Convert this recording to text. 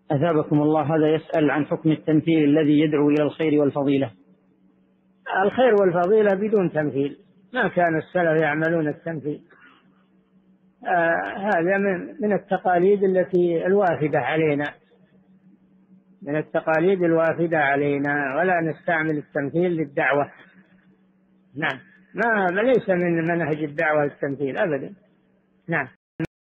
أثابكم الله، هذا يسأل عن حكم التمثيل الذي يدعو إلى الخير والفضيلة. الخير والفضيلة بدون تمثيل، ما كان السلف يعملون التمثيل. هذا من التقاليد التي الوافدة علينا، من التقاليد الوافدة علينا، ولا نستعمل التمثيل للدعوة. نعم، ما ليس من منهج الدعوة التمثيل أبدا. نعم.